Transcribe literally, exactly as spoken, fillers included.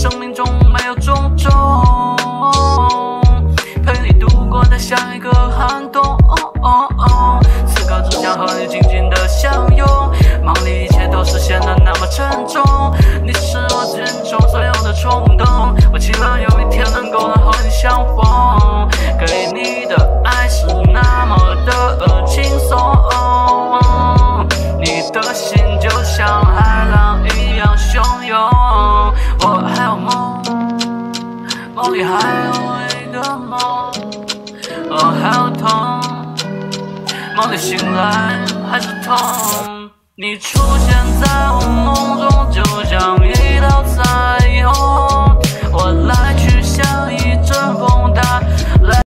生命中没有种种，陪你度过的下一个寒冬。此刻只想和你紧紧的相拥，梦里一切都是显得那么沉重。你是我心中所有的冲动，我期望有一天能够和你相逢，给你的爱是那么的轻松。你的心就像海浪一样汹涌，我还有梦，梦里还有一个梦，哦，还有痛，梦里醒来还是痛。你出现在我梦